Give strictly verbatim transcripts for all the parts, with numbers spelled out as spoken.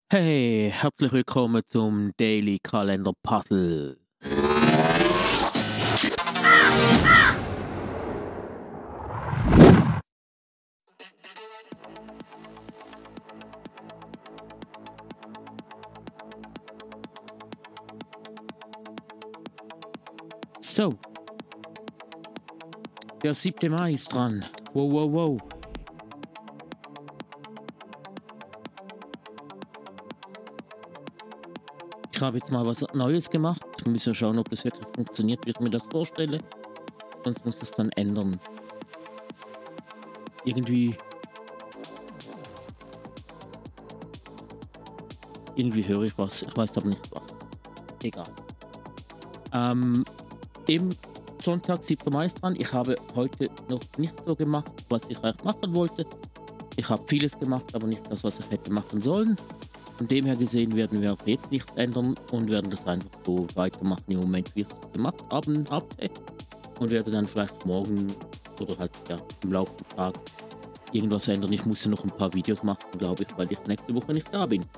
Hey, herzlich willkommen zum Daily Kalender Puzzle. So, der siebte Mai ist dran. Wow, wow, wow. Ich habe jetzt mal was Neues gemacht. Wir müssen schauen, ob das wirklich funktioniert, wie ich mir das vorstelle. Sonst muss das dann ändern. Irgendwie... Irgendwie höre ich was. Ich weiß aber nicht was. Egal. Ähm, im Sonntag, siebter Mai ist dran. Ich habe heute noch nicht so gemacht, was ich eigentlich machen wollte. Ich habe vieles gemacht, aber nicht das, was ich hätte machen sollen. Von dem her gesehen werden wir auch jetzt nichts ändern und werden das einfach so weitermachen im Moment, wie ich es gemacht haben habe. Und werde dann vielleicht morgen oder halt ja, im Laufe des Tages irgendwas ändern. Ich musste noch ein paar Videos machen, glaube ich, weil ich nächste Woche nicht da bin.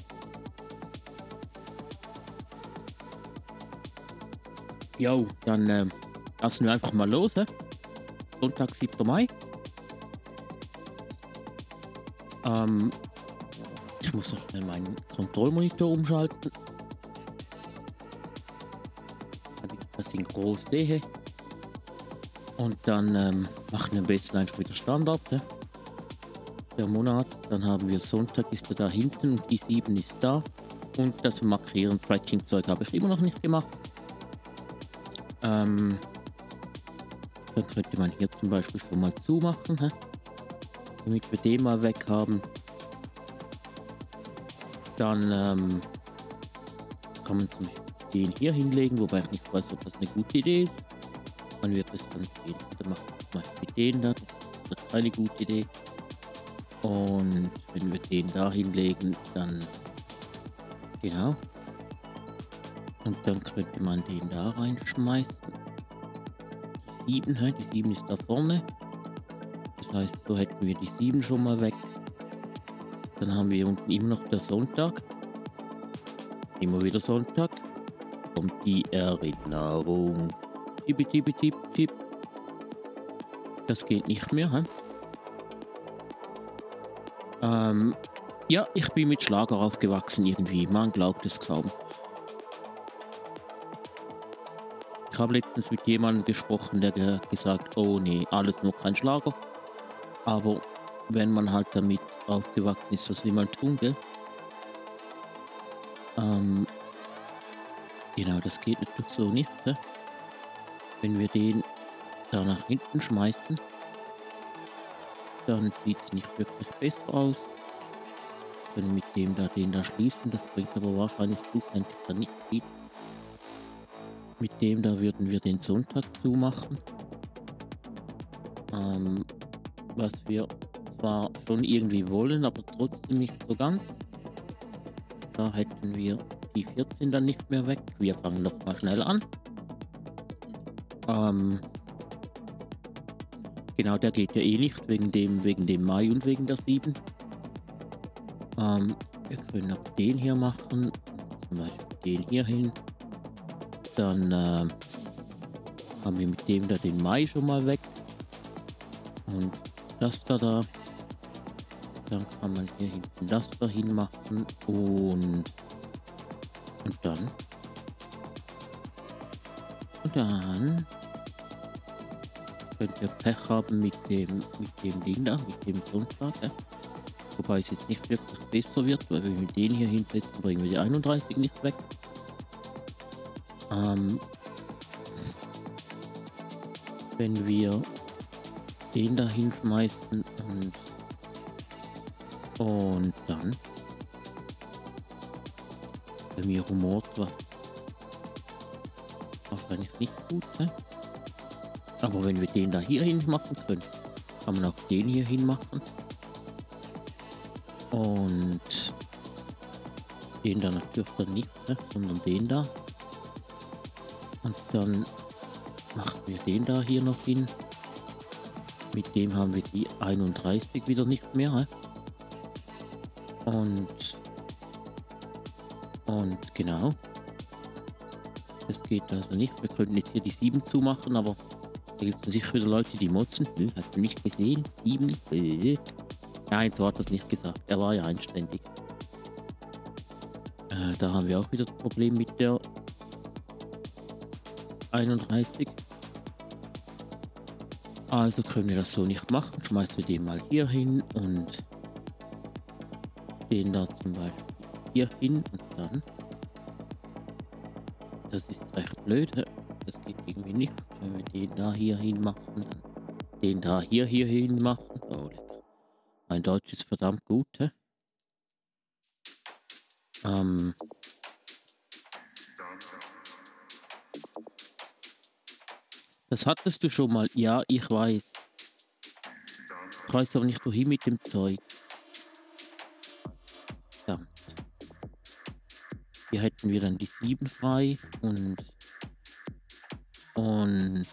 Jo, dann äh, lassen wir einfach mal los. He? Sonntag, siebter Mai. Ähm, ich muss noch schnell meinen Kontrollmonitor umschalten, damit ich das in groß sehe. Und dann ähm, machen wir am besten einfach wieder Standard. He? Der Monat, dann haben wir Sonntag, ist er da hinten und die sieben ist da. Und das Markieren, Tracking-Zeug habe ich immer noch nicht gemacht. Ähm, dann könnte man hier zum Beispiel schon mal zumachen, he? Damit wir den mal weg haben. Dann ähm, kann man zum Beispiel den hier hinlegen, wobei ich nicht weiß, ob das eine gute Idee ist. Man wird es dann sehen. Dann macht man zum Beispiel den da, das ist eine gute Idee. Und wenn wir den da hinlegen, dann genau. Und dann könnte man den da reinschmeißen. Die sieben, die sieben ist da vorne. Das heißt, so hätten wir die sieben schon mal weg. Dann haben wir unten immer noch der Sonntag. Immer wieder Sonntag. Kommt die Erinnerung. Tipp, tipp, tipp, tipp. Das geht nicht mehr, hä? Ähm, ja, ich bin mit Schlager aufgewachsen irgendwie. Man glaubt es kaum. Ich habe letztens mit jemandem gesprochen, der ge gesagt, oh nee, alles nur kein Schlager. Aber wenn man halt damit aufgewachsen ist, was will man tun, gell? Ähm, genau, das geht natürlich so nicht, gell? Wenn wir den da nach hinten schmeißen, dann sieht es nicht wirklich besser aus. Wir können mit dem da den da schließen, das bringt aber wahrscheinlich schlussendlich dann nicht viel. Mit dem da würden wir den Sonntag zumachen. Ähm, was wir zwar schon irgendwie wollen, aber trotzdem nicht so ganz. Da hätten wir die vierzehn dann nicht mehr weg. Wir fangen noch mal schnell an. Ähm, genau, der geht ja eh nicht, wegen dem, wegen dem Mai und wegen der sieben. Ähm, wir können auch den hier machen, zum Beispiel den hier hin. Dann äh, haben wir mit dem da den Mai schon mal weg. Und das da da. Dann kann man hier hinten das da hin machen. Und, und dann. Und dann könnt ihr Pech haben mit dem, mit dem Ding da, mit dem Sonntag. Ja. Wobei es jetzt nicht wirklich besser wird, weil wenn wir den hier hinsetzen, bringen wir die einunddreißig nicht weg. Ähm, wenn wir den da hinschmeißen und, und dann bei mir rumort was wahrscheinlich nicht gut, ne? Aber wenn wir den da hier hin machen können, kann man auch den hier hin machen und den da natürlich dann nicht, ne? Sondern den da. Und dann machen wir den da hier noch hin. Mit dem haben wir die einunddreißig wieder nicht mehr. He? Und Und genau, das geht also nicht. Wir könnten jetzt hier die sieben zumachen, aber da gibt es sicher wieder Leute, die motzen. Nö, hast du nicht gesehen? sieben? Äh. Nein, so hat er es nicht gesagt. Er war ja einständig. Äh, da haben wir auch wieder das Problem mit der einunddreißig. Also können wir das so nicht machen. Schmeißen wir den mal hier hin und den da zum Beispiel hier hin und dann. Das ist recht blöd. Hä? Das geht irgendwie nicht. Wenn wir den da hier hin machen, dann den da hier hier hin machen. Oh, lecker. Mein Deutsch ist verdammt gut. Hä? Ähm, das hattest du schon mal. Ja, ich weiß. Ich weiß aber nicht, wohin mit dem Zeug. Verdammt. Hier hätten wir dann die sieben frei und und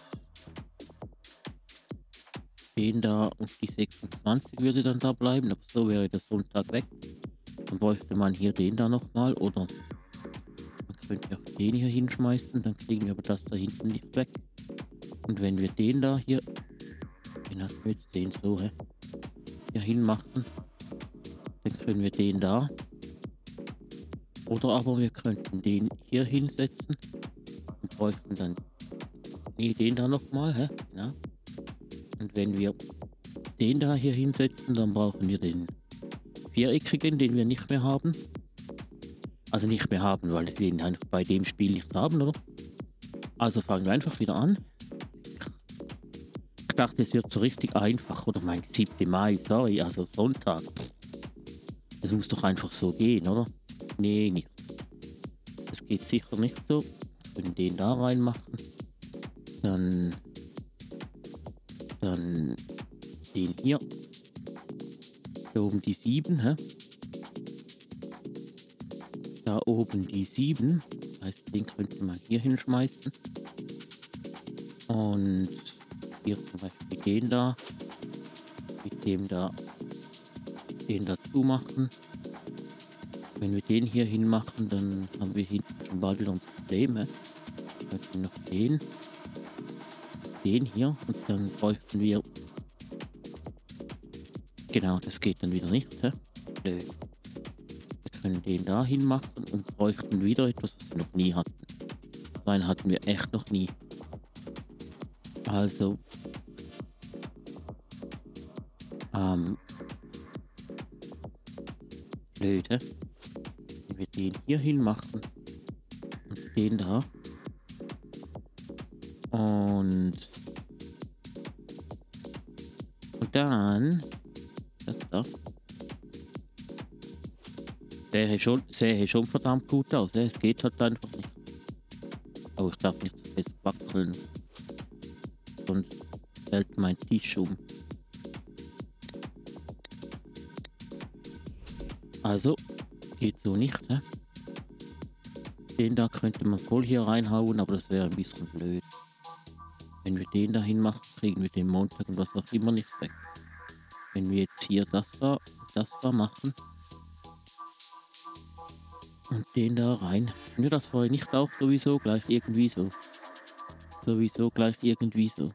den da und die sechsundzwanzig würde dann da bleiben, aber so wäre der Sonntag weg. Dann bräuchte man hier den da nochmal oder man könnte auch den hier hinschmeißen, dann kriegen wir aber das da hinten nicht weg. Und wenn wir den da hier, den hatten wir jetzt den so, hä? Hier hinmachen, dann können wir den da. Oder aber wir könnten den hier hinsetzen und bräuchten dann nee, den da nochmal, hä? Genau. Und wenn wir den da hier hinsetzen, dann brauchen wir den viereckigen, den wir nicht mehr haben. Also nicht mehr haben, weil wir ihn einfach bei dem Spiel nicht haben, oder? Also fangen wir einfach wieder an. Ich dachte, es wird so richtig einfach, oder? Mein siebter Mai, sorry, also Sonntag. Es muss doch einfach so gehen, oder? Nee, nicht. Das geht sicher nicht so. Wir können den da reinmachen. Dann, dann den hier. Da oben die sieben, hä? Da oben die sieben. Das heißt, den könnte man hier hinschmeißen. Und hier zum Beispiel den da. Mit dem da. Den dazu machen. Wenn wir den hier hinmachen, dann haben wir hinten schon bald wieder ein Problem. Hä? Dann könnten wir noch den. Den hier. Und dann bräuchten wir. Genau, das geht dann wieder nicht. Hä? Nö. Wir können den da hinmachen und bräuchten wieder etwas, was wir noch nie hatten. So einen hatten wir echt noch nie. Also. Ähm. Blöd, hä? Wenn wir den hier hinmachen und den da. Und. Und dann. Das da. Sähe schon, sähe schon verdammt gut aus. Es geht halt einfach nicht. Aber ich darf nicht so fest wackeln. Sonst fällt mein Tisch um. Also, geht so nicht, ne? Den da könnte man voll hier reinhauen, aber das wäre ein bisschen blöd. Wenn wir den da hinmachen, kriegen wir den Montag und was auch immer nicht weg. Wenn wir jetzt hier das da, das da machen und den da rein. Können wir das vorher nicht auch sowieso gleich irgendwie so? Sowieso gleich irgendwie so.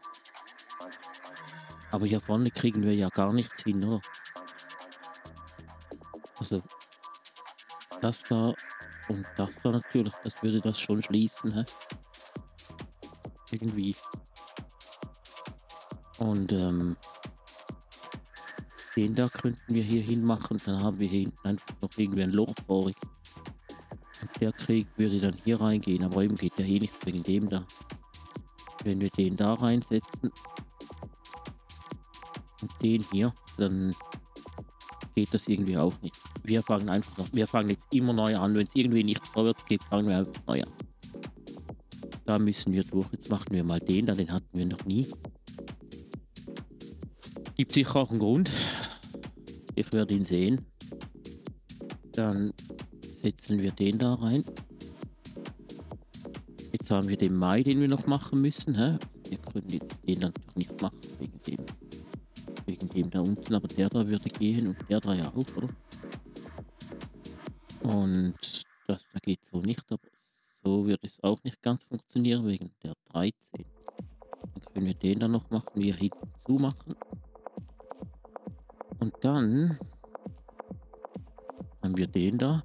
Aber hier vorne kriegen wir ja gar nichts hin, oder? Also das da und das da natürlich, das würde das schon schließen, hä? Irgendwie. Und ähm, den da könnten wir hier hinmachen, dann haben wir hier hinten einfach noch irgendwie ein Loch vorig. Und der Krieg würde dann hier reingehen, aber eben geht der hier nicht wegen dem da. Wenn wir den da reinsetzen und den hier, dann geht das irgendwie auch nicht. Wir fangen einfach noch, wir fangen jetzt immer neu an. Wenn es irgendwie nicht vorwärts geht, fangen wir einfach neu an. Da müssen wir durch. Jetzt machen wir mal den da, den hatten wir noch nie. Gibt sicher auch einen Grund. Ich werde ihn sehen. Dann setzen wir den da rein. Jetzt haben wir den Mai, den wir noch machen müssen. Hä? Wir können jetzt den natürlich nicht machen, wegen dem, wegen dem da unten, aber der da würde gehen und der da ja auch, oder? Und das da geht so nicht, aber so wird es auch nicht ganz funktionieren wegen der dreizehn. Dann können wir den dann noch machen, wir hinten zumachen. Und dann haben wir den da.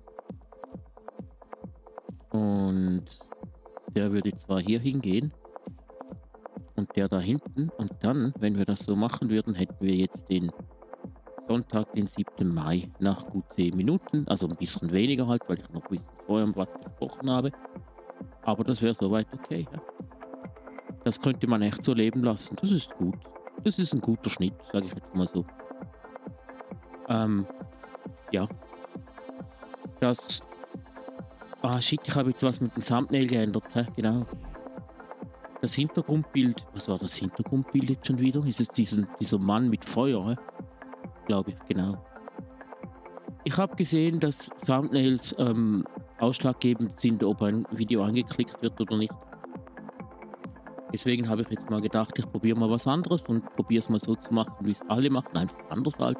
Und der würde zwar hier hingehen und der da hinten. Und dann, wenn wir das so machen würden, hätten wir jetzt den Sonntag, den siebten Mai, nach gut zehn Minuten. Also ein bisschen weniger halt, weil ich noch ein bisschen vorher was gesprochen habe. Aber das wäre soweit okay. Ja. Das könnte man echt so leben lassen. Das ist gut. Das ist ein guter Schnitt, sage ich jetzt mal so. Ähm, ja. Das. Ah, shit, ich habe jetzt was mit dem Thumbnail geändert. Hä? Genau. Das Hintergrundbild. Was war das Hintergrundbild jetzt schon wieder? Ist es diesen, dieser Mann mit Feuer? Hä? Glaube ich, genau. Ich habe gesehen, dass Thumbnails ähm, ausschlaggebend sind, ob ein Video angeklickt wird oder nicht. Deswegen habe ich jetzt mal gedacht, ich probiere mal was anderes und probiere es mal so zu machen, wie es alle machen, einfach anders halt.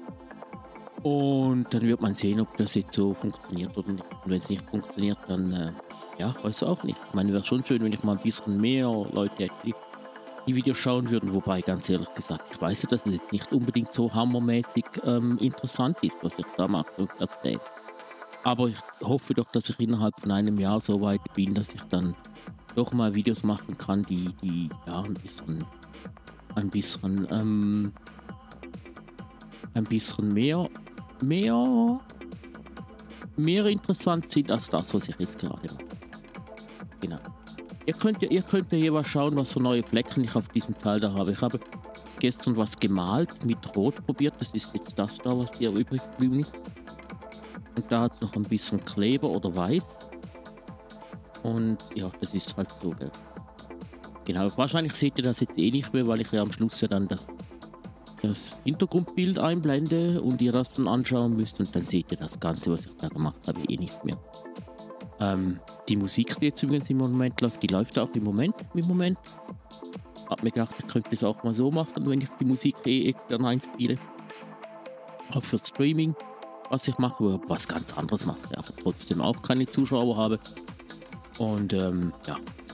Und dann wird man sehen, ob das jetzt so funktioniert oder nicht. Und wenn es nicht funktioniert, dann, äh, ja, weiß ich auch nicht. Ich meine, wäre schon schön, wenn ich mal ein bisschen mehr Leute hätte, die die Videos schauen würden. Wobei, ganz ehrlich gesagt, ich weiß ja, dass es jetzt nicht unbedingt so hammermäßig ähm, interessant ist, was ich da mache und erzähle. Aber ich hoffe doch, dass ich innerhalb von einem Jahr so weit bin, dass ich dann doch mal Videos machen kann, die, die ja, ein bisschen, ein bisschen, ähm, ein bisschen mehr, mehr, mehr interessant sind als das, was ich jetzt gerade mache. Genau. Ihr könnt ja, ihr könnt ja jeweils schauen, was für neue Flecken ich auf diesem Teil da habe. Ich habe gestern was gemalt, mit Rot probiert. Das ist jetzt das da, was hier übrig geblieben ist. Und da hat es noch ein bisschen Kleber oder Weiß. Und ja, das ist halt so, gell. Genau, wahrscheinlich seht ihr das jetzt eh nicht mehr, weil ich ja am Schluss ja dann das, das Hintergrundbild einblende und ihr das dann anschauen müsst. Und dann seht ihr das Ganze, was ich da gemacht habe, eh nicht mehr. Ähm, die Musik, die jetzt übrigens im Moment läuft, die läuft auch im Moment, im Moment. Hab mir gedacht, ich könnte es auch mal so machen, wenn ich die Musik eh extern einspiele. Auch für Streaming, was ich mache, oder was ganz anderes mache, aber trotzdem auch keine Zuschauer habe. Und ähm, ja.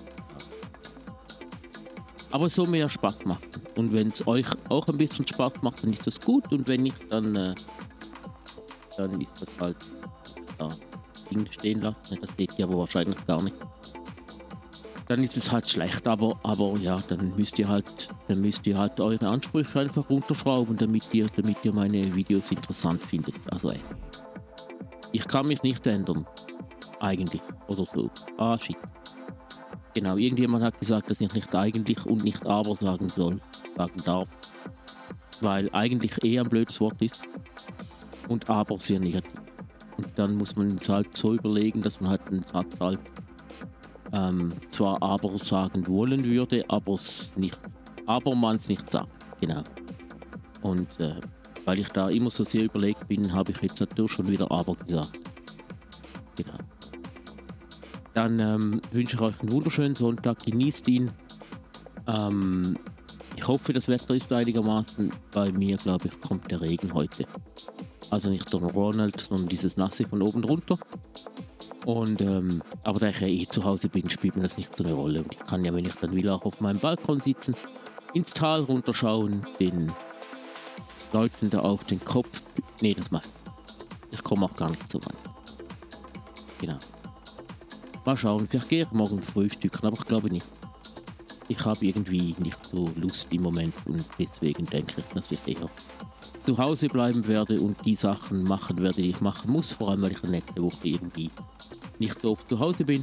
Aber so mehr Spaß macht. Und wenn es euch auch ein bisschen Spaß macht, dann ist das gut. Und wenn nicht, dann, äh, dann ist das halt da Ding stehen lassen. Das seht ihr aber wahrscheinlich gar nicht. Dann ist es halt schlecht, aber, aber ja, dann müsst ihr halt, dann müsst ihr halt eure Ansprüche einfach runterschrauben, damit ihr, damit ihr meine Videos interessant findet. Also ey, ich kann mich nicht ändern. Eigentlich. Oder so. Ah, shit. Genau, irgendjemand hat gesagt, dass ich nicht eigentlich und nicht aber sagen soll, sagen darf. Weil eigentlich eh ein blödes Wort ist und aber sehr negativ. Und dann muss man es halt so überlegen, dass man halt einen Satz halt ähm, zwar aber sagen wollen würde, aber es nicht, aber man es nicht sagt. Genau. Und äh, weil ich da immer so sehr überlegt bin, habe ich jetzt natürlich schon wieder aber gesagt. Genau. Dann ähm, wünsche ich euch einen wunderschönen Sonntag, genießt ihn. Ähm, ich hoffe, das Wetter ist einigermaßen. Bei mir, glaube ich, kommt der Regen heute. Also nicht der Ronald, sondern dieses Nasse von oben runter. Und, ähm, aber da ich ja eh zu Hause bin, spielt mir das nicht so eine Rolle. Und ich kann ja, wenn ich dann will, auch auf meinem Balkon sitzen, ins Tal runterschauen, den Leuten da auf den Kopf. Nee, das mache ich. Ich komme auch gar nicht so weit. Genau. Mal schauen, vielleicht gehe ich morgen frühstücken, aber ich glaube nicht. Ich habe irgendwie nicht so Lust im Moment und deswegen denke ich, dass ich eher zu Hause bleiben werde und die Sachen machen werde, die ich machen muss, vor allem weil ich nächste Woche irgendwie nicht so oft zu Hause bin.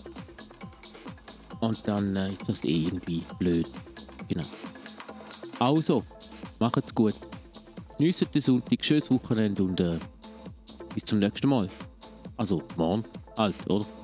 Und dann äh, ist das eh irgendwie blöd. Genau. Also, macht's gut. Genießt den Sonntag, schönes Wochenende und äh, bis zum nächsten Mal. Also, morgen halt, oder?